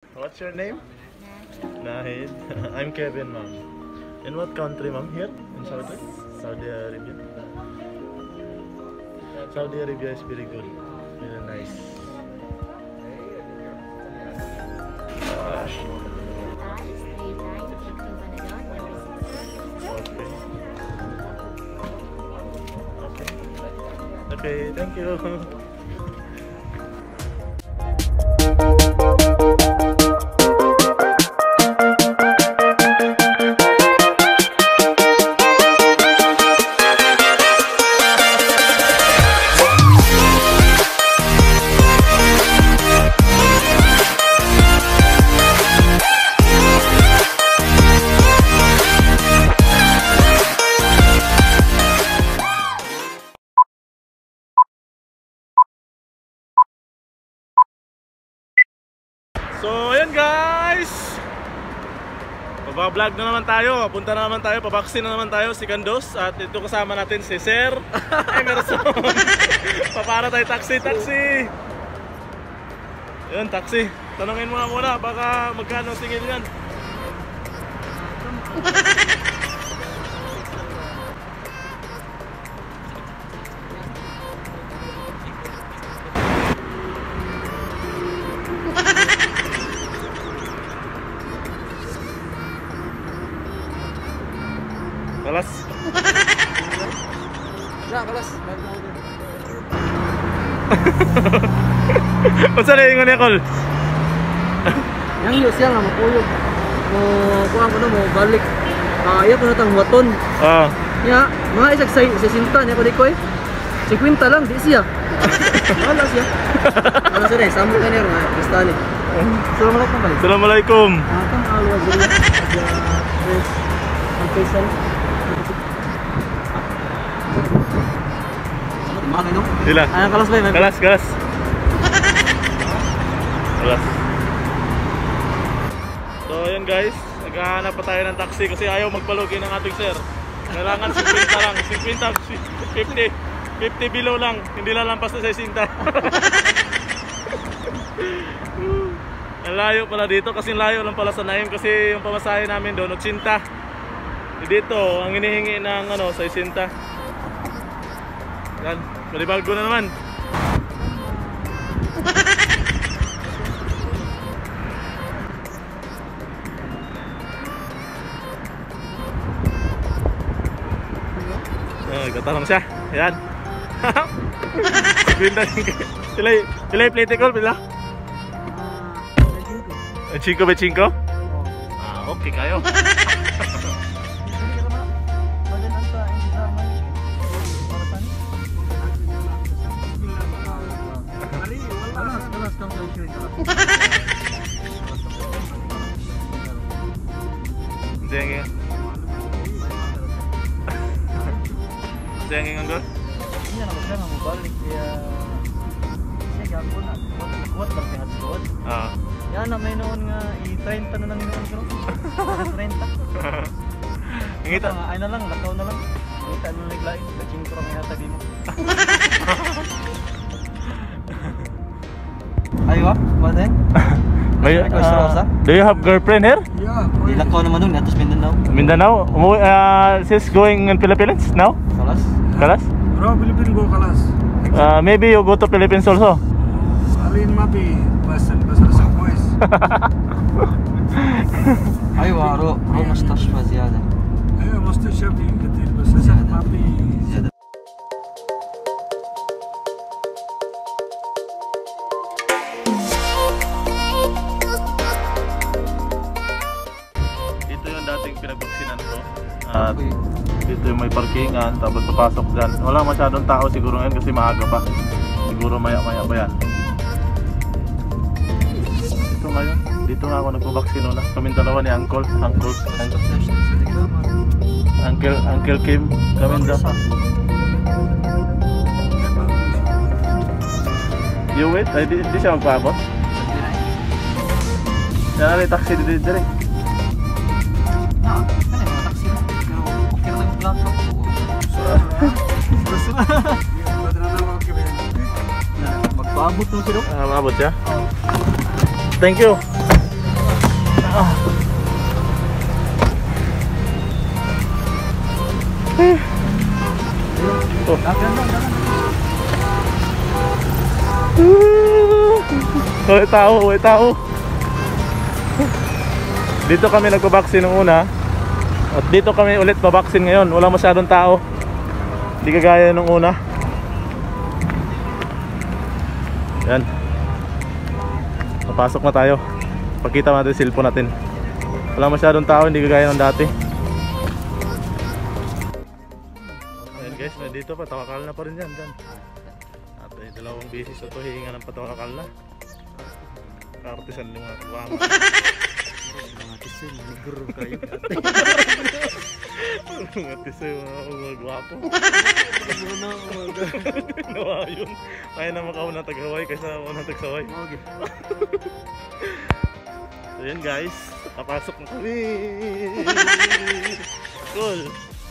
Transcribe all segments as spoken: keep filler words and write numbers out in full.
What's your name? Nahid. I'm Kevin, ma'am. In what country, ma'am? Here in Saudi? Saudi Arabia. Saudi Arabia is very good. Very nice. Uh, okay. Okay. Okay, thank you. So ayan guys, paba-vlog na naman tayo, punta na naman tayo, pabaksin na naman tayo si Candos. At ito kasama natin si Sir Emerson. Papara tayo taxi, taxi. Yun, taxi. Tanungin mo na muna, baka magkano singil yan. Kalas. Ya, kalas. Unsa na ingon niya, Kol? Yang iyo siya nga makuyog. Mo kuha ko na mo balik. Ah, iya ko na tang waton. Ah. Ya, mga isag sa sesenta niya ko di ko eh. fifty lang di siya. Wala siya. Ano sa rin, sambol ka niya nga, Kristani. Assalamualaikum balik. Assalamualaikum. Ah, kang alwa dyan. Yes. Ang pesan. Makakay no? Sila. Ay, kalas ba yun? Kalas, kalas. Kalas. So ayan guys, naghahanap pa tayo ng taxi kasi ayaw magpalugi ng ating sir. Kailangan fifty lang, fifty, fifty, fifty below lang, hindi lalampas na sixty. Ang layo pala dito, kasi layo lang pala sa Naim kasi yung pamasahe namin doon eighty. Dito, ang hinihingi ng ano, sixty. Yan, malibago na naman. Oh, nagtatanong siya. Yan. Pinda sila, sila yung plate call, pila? Cinco ba cinco? Ah, okay kayo. Dengeng. Dengeng anggur. Iya na magkano mo balik kaya siya ako na kuat berarti hotspot. Ah. Ya na may noon nga i-thirty na lang noon bro. thirty. Ngita nga ay na lang, lakaw na lang. Ngita na naglain, kaching ko may hatag mo. Ayo, what then? May, uh, do you have girlfriend here? Yeah. Ilakaw naman doon, atos Mindanao. Mindanao? Uh, she's going in Philippines now? Kalas? Kalas? Bro, Philippines go Kalas. Uh, maybe you go to Philippines also? Alin mapi, basan basar sa boys. ايوه رو رو مستشفى زياده. ايوه مستشفى كتير بس لسه mapi. زياده. Ito yung dating pinagbuksinan ko. At dito yung may parkingan, tapos papasok dyan. Wala masyadong tao siguro ngayon kasi maaga pa. Siguro maya maya pa yan. Ito ngayon, dito nga ako nagpabaksin na. Kaming dalawa ni Uncle, Uncle, Uncle, Uncle Kim, kaming dalawa. You wait, ay di, di siya magpaabot. Yan na rin taxi dito dito rin. Magpaabot mo sila. Ah, maabot siya? Thank you. Ah. Oh. May tao, may tao. Dito kami nagpabaksin nung una. At dito kami ulit babaksin ngayon. Wala masyadong tao. Hindi kagaya nung una. Yan. Napasok na tayo. Pakita natin yung cellphone natin. Wala masyadong tao, hindi kagaya ng dati. Ayan guys, dito pa, tawakal na pa rin yan dyan. At ay dalawang beses ito, hihinga ng patawakal na. Kartisan yung mga kagwang. Mga tisin, naguro kayo. Mga tisin, mga gwapo. Ano mga Nawa yun. Kaya na makaunang taghaway kaysa unang tagsaway. okay. So yun guys, napasok na kami. Cool.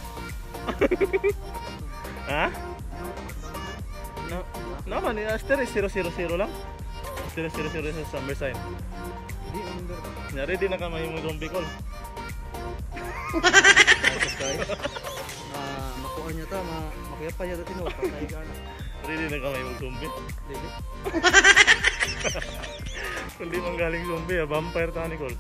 Ha? No, naman, no, Aster is zero zero zero lang. zero zero zero sa summer sign. Di under. Ready na ka may zombie call. Guys. Ah, makuha niya ta, ma makuha pa niya ta tino, patay ka na. Ready na ka may zombie. Dili. Kundi mang galing zombie, ah, vampire ta Nicole.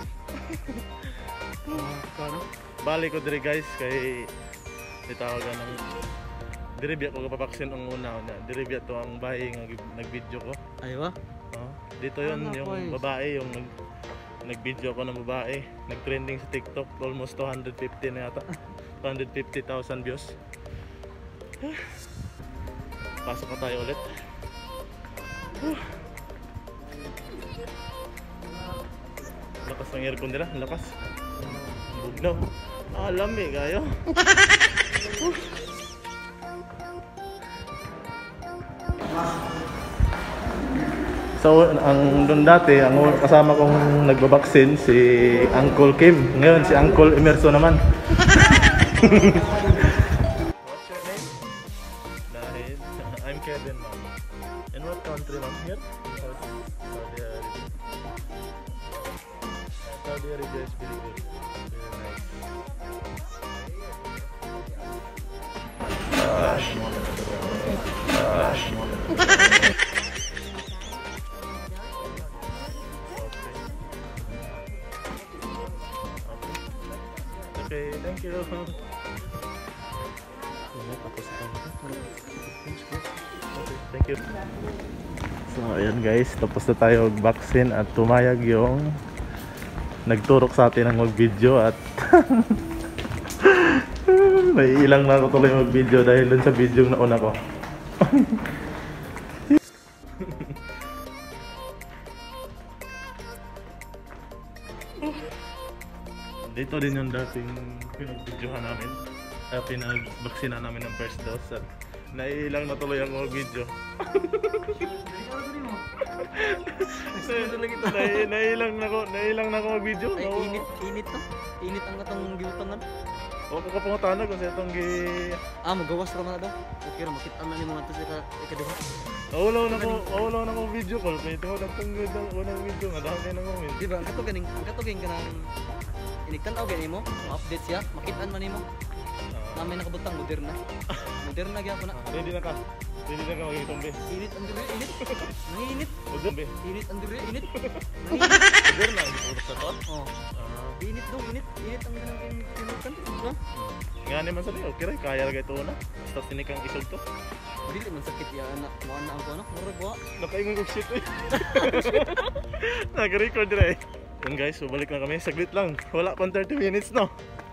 Ah, kano? Bali ko dire guys kay itawagan ng diribya ko kapapaksin ang una una. Diribya to ang bahay nga nag-video ko. Ay ba? Oh, dito yun Ah, yung boys. babae yung nag nag-video ko ng babae, nag-trending sa TikTok, almost two hundred fifty na yata. two hundred fifty thousand views. Pasok na tayo ulit. Lakas ng aircon nila, lakas. Bugnaw. Alam eh, kayo. So, ang doon dati, ang kasama kong nagbabaksin si Uncle Kim. Ngayon, si Uncle Emerson naman. What's your name? Dahil, I'm Kevin, ma'am. In what country, ma'am? Here? Saudi, Saudi Arabia. Saudi Arabia is very good. Very nice. Ah, okay, thank you. Okay, thank you. So, ayan guys, tapos na tayo mag-vaccine at tumayag yung nagturok sa atin ng mag-video at may ilang na ako tuloy mag-video dahil dun sa video na una ko. Dito din yung dating pinag-videohan namin, uh, pinag-vaksina namin ng first dose at naiilang na tuloy ang mga video. Nai- naiilang na ko, naiilang na ako mag-video. Ay, init, init to. Init ang katong gibutangan. O ko kapungatanag kung sa itong gi... Ah, magawas ra man na daw. Okay ra makita man ni mga to sa ikaduha. Nawalaw na ko, nawalaw na ko video call. Kaya ito na itong unang video nga, dahil kayo na comment. Di ba, ang kato ganing, ang kato ganing kanang iniktan-aw gani mo, ma-update siya, makitaan man nimo. Namin nakabutang Moderna. Moderna gyapon na. Ready na ka? Ready na ka maging zombie? Init ang dire, init. Nanginit. O zombie? Init ang dire, init. Nanginit. Moderna, ito sa to? Oh. Ah, Init daw, init. Init ang ganang kinukan. Diba? nga naman sabi, okay rin, kaya lagay ito na. Basta sinikang isog to. Dili man sakit ya anak, mo anak ang ano, mura buwa. Nakaingon kong shit eh. Nag-record rin eh. Yun guys, balik na kami. Saglit lang. Wala pang thirty minutes no.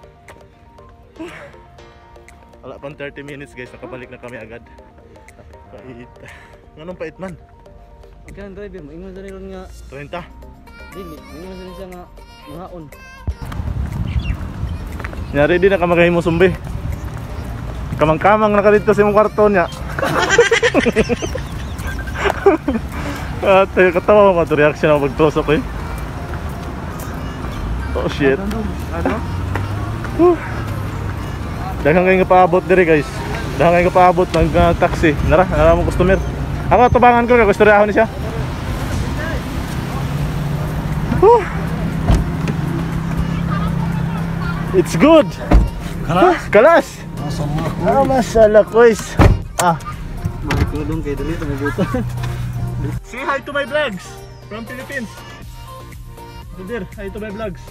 Wala pang thirty minutes guys. Nakabalik na kami agad. Pait. Anong pait man? Ikaw ang driver mo, ingon sa nilon nga, thirty. dili, ingon sa nilon siya nga, ngaon. Nya ready na ka magahimo sumbi. Kamang-kamang na ka dito sa imong kwarto niya. At uh, katawa mo ito reaction ako pagtusok eh. Oh shit. Ano? Whew. Daghang kayo nga paabot diri guys. Daghang kayo nga paabot ng uh, taxi. Nara, nara mo customer. Ako tubangan ko kay gusto rin ako ni siya. Whew. It's good. Kalas? Kalas. Masama ko. Ah, masala kois. Ah. Mga kulong kayo dali, tumubutan. Say hi to my vlogs from Philippines. Brother, hi to my vlogs.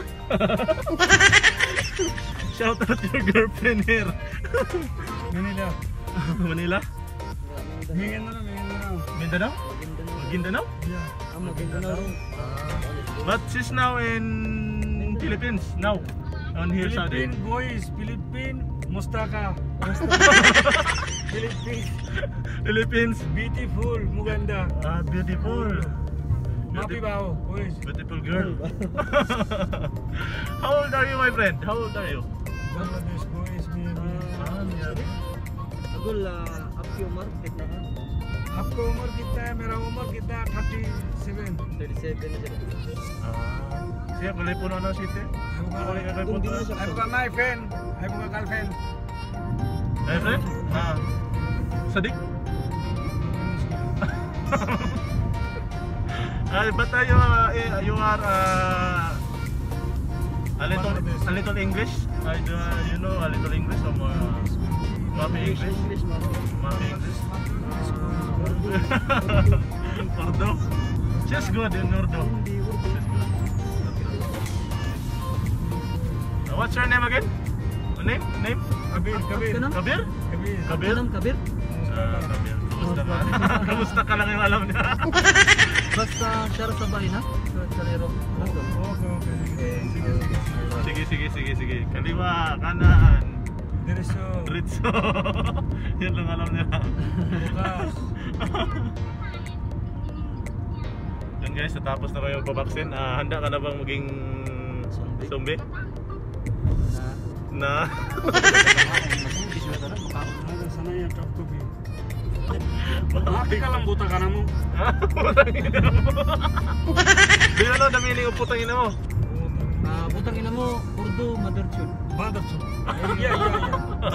Shout out your girlfriend here. Manila. Manila? Mindanao, Mindanao. Mindanao? Mindanao? Yeah. Ah, Maguindanao rin. But she's now in Philippines now. On here Saudi. Philippine boys, Philippine, Mustaka. Philippines, Philippines. beautiful, Muganda. Ah, beautiful. Mapi bao, boys. Beautiful girl. How old are you, my friend? How old are you? Bangladesh boys, maybe. Ah, yeah. Agul, uh, Apki Umar, tek na ka. आपको उम्र कितना है? मेरा उम्र कितना है? thirty-seven. thirty-seven na siya. Ah, siya kulay puno na site. Kulay ka kay Kung di puto. na siya. I've got my friend. I've got girlfriend. My friend? Ah. Sadik? Ah, but uh, you, uh, you are uh, a little a little English? I do, uh, you know a little English or more uh, Mami English? English, Mami. Mami English? Urdu? Just good in Urdu. Hindi, Urdu. Just good. Uh, what's your name again? Name? Name? Kabir, Kabir. Ka na? Kabir? Kabir. Kabir? Kanam, Kabir? Ah, Kabir. Kamusta ka? Kamusta ka lang yung alam niya? Basta siya sa bahay na? Sa Salero. Okay, okay. Sige, sige. Sige, sige, sige, sige. Kaliwa, kanan, Diretso. Ritso. Yan lang alam niya. Bukas. Yan guys, natapos na kayo babaksin. Ah, handa ka na bang maging Zombie. zombie? Na. Na? Ada sana yang top kopi. Mati ka lang buta ka na mo. Putang ina mo. Di ano na meaning ng putang ina mo? Ah, butang ina mo, Urdu, mother tune. Mother tune. Iya, iya, iya.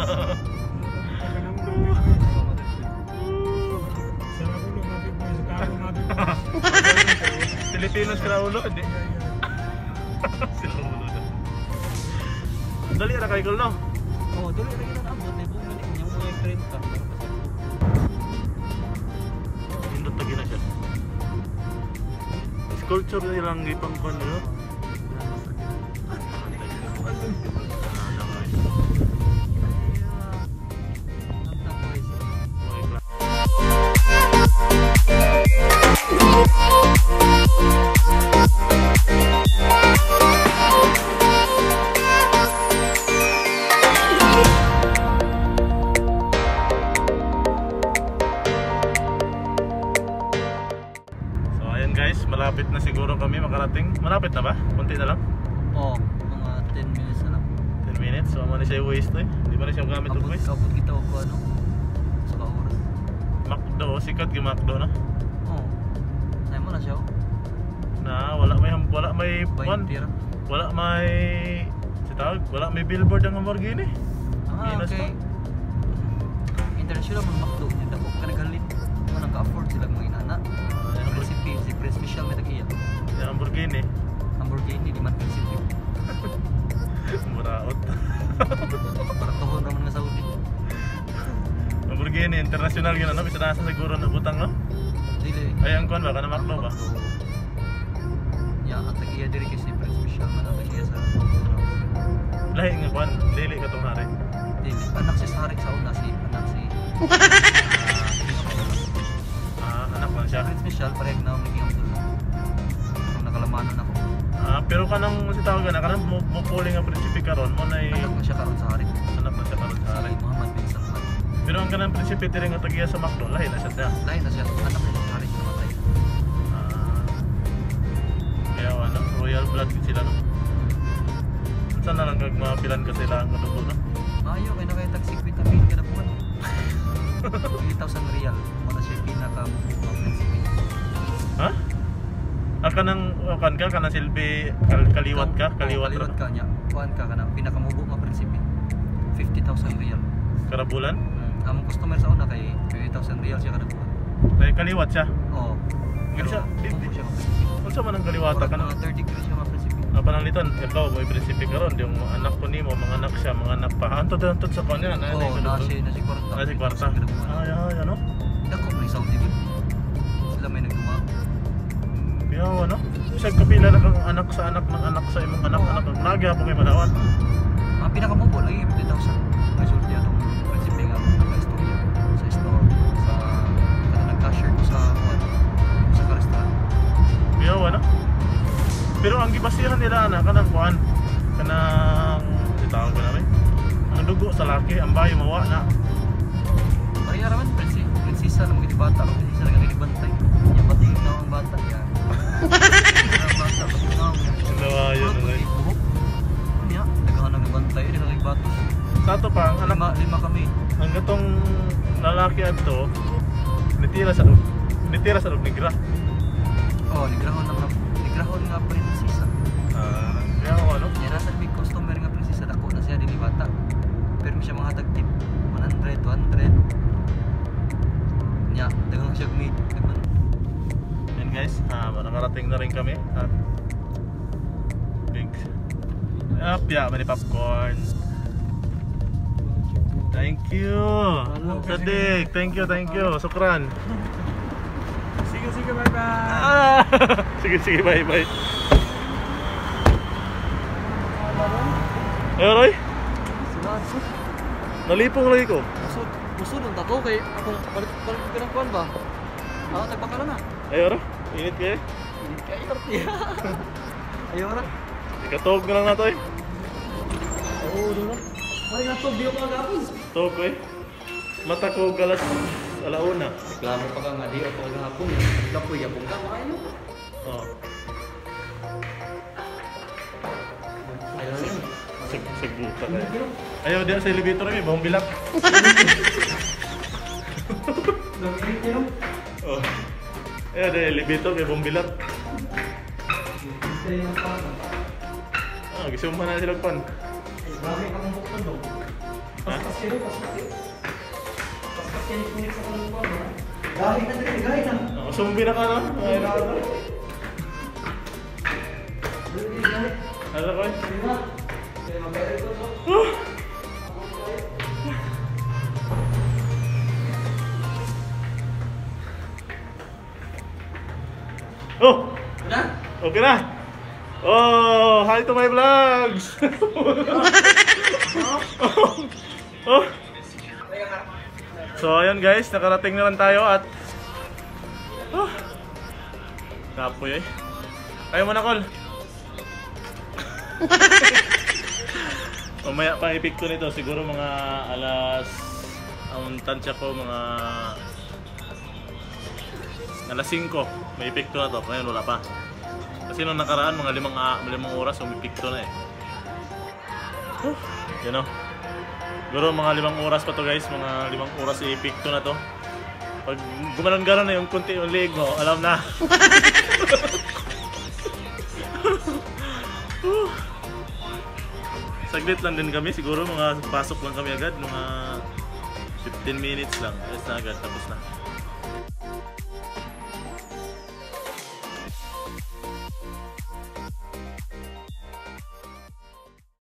Sana ulo mati boys, karo mati boys. Pilipinos ka na ulo, hindi? Sila ulo na. Dali na kay Gol, no? Oh, dali lagi na abot na buong galing yung mga thirty. Indot lagi na siya. Sculpture na ilang ipang kwan nyo. Malapit na siguro kami makarating. Malapit na ba? Kunti na lang? Oh, mga ten minutes na lang. ten minutes? So, ano siya waste to eh? Hindi ba na siya gamit ng Kapag, waste? kapag kita ko ano, sa kauras. Macdo, sikat yung Macdo na. Oo. Sa'yo mo na siya. Na, wala may, wala may, one, Tira. wala may, si tawag, wala may billboard ang Lamborghini. Ah, Ginas okay. International man makdo. Hindi ko ka naghalit. Kung nagka-afford sila mga inana. Recipe, si Pre Special may tag-iya. Yung Lamborghini. Lamborghini, di man recipe. Muraot. Parang tuhon naman nga Saudi. Lamborghini, international yun ano, bisa nasa siguro na butang no? Dili. Ay, ang kuhan ba? Ka na Macdo ba? Ya, ang tag-iya diri kay si Pre Special man ang tag-iya sa Lahi nga kuhan, dili ka itong hari. Dili. Anak si Sarik sa una si anak si Ah, anak lang siya. Pre Special parehag na ang hingam doon. Kung nakalamanan ako. Ah, pero kanang si tawag na, kanang mo, mo puli nga prinsipe karon mo na Anak na siya karon sa Harik. anak na siya karon sa hari. Si Muhammad bin Salman. Pero ang kanang prinsipe tiri nga tagiya sa Macdo, lahi na siya siya. Lain na siya. Anak na siya sa Harik namatay. Ah, kaya ano, royal blood din sila no. Saan na lang kag mapilan ka sila ang dugo no? Maayo kay na kay tag sixty mil kada buwan. three thousand real. Wala siya pinaka prinsipe. Ha? Ah, kanang oh, kan ka kanang silbi kal, kaliwat ka, kaliwat, kaliwat ra. ka niya. Kuan ka kanang pinakamubo nga prinsipe. fifty thousand real. Karabulan. Hmm. Among customer sa una kay fifty thousand real siya kada buwan. Kay kaliwat siya. Oo. Ganun siya. Mubo siya nga prinsipe. Unsa man ang kaliwata Murag kanang mga third degree siya nga prinsipe. ah, panalitan. Ikaw, may prinsipe ka ron. Yung mga anak ko nimo, mga anak siya, mga anak pa. Antod, antod sa kanya. Oo, nasi, nasi kwarta. Nasi kwarta. Ay, ay, ano? Dako na isang T V. Sila may nagduwa. Kaya, ano? Siya kapila na kang anak sa anak ng anak sa imong anak, anak. Nagyapon kayo manawan. Ang pinakamubol ay fifty thousand. May sulti atong prinsipe nga naka-istorya sa store, sa kanang cashier ko sa sa restaurant. Kaya, ano? Pero ang gibasihan nila na kanang kuan, kanang itawag ko namin. Ang dugo sa laki, ang bayo mawa na. Maria raman prinsi, prinsesa ng mga bata, prinsesa ng mga bantay. Yung bating na ang bata yan. Ang bata, bating na ang Nawa yun, okay. Niya, nagahan ng bantay, di naging batos. Sa ato pa, ang anak, Lima, lima kami. ang gatong lalaki ato, nitira sa loob, nitira sa loob negra. Oh, nigrahon ng nigrahon nga prinsesa. Ah, kaya ako ano? Yan nasa big customer nga prinsesa dako na siya dili bata. Pero siya mga tag tip one hundred, two hundred. Nya, dagang siya gumit. Yan guys, ah, nakarating na rin kami at big apya, mani popcorn. Thank you. Sadik, thank you, thank you. Sukran. Sige, sige, bye-bye. Ah, sige, sige, bye, bye. Eh, Roy, nalipong lagi ko. Usod, usod ang tako kay akong palit palit pinangkuan ba? Ako tagbaka na na. Ayaw ra, init kayo. Hindi ka ikarti. Ayaw ra. Ikatog na lang nato eh. Oo, doon. Ay, nato biyo ka gapon. Tog ko eh. Mata ko galas alauna. Reklamo pa ka nga di ako gahapon. Kapoy yapon ka makaino. Oh, Ayaw ra. sag sagbuta kayo. Ayaw diya sa elevator eh, bahong bilak. Oh. Ayaw diya elevator kay bahong bilak. Ah, gisumpa na sila pan. Bakit ka mong bukod daw? Ha? Paspas kayo, paspas kayo. Paspas kayo ni Phoenix sa kanong kuwan ba? Gahit na din, gahit na. Oh, sumbi na ka na. Ay na ka na. Ano ko eh? Sige na. Kaya mag-aari ko to. Oh! Oh! Na? Okay na! Oh! Hi to my vlogs! Oh! So ayun guys, nakarating naman tayo at oh! Kapoy eh. Ayaw mo na, Col. Mamaya pa i-pick ko nito, siguro mga alas ang tansya ko mga alas singko may i-pick to na to, ngayon wala pa kasi nung nakaraan mga limang, uh, limang oras umipick to na eh. Huh, you know, siguro mga limang oras pa to guys, mga limang oras i-pick to na to. Pag gumanon-ganon na yung kunti yung leg mo, alam na. Saglit lang din kami, siguro mga pasok lang kami agad, mga fifteen minutes lang, ayos na agad, tapos na.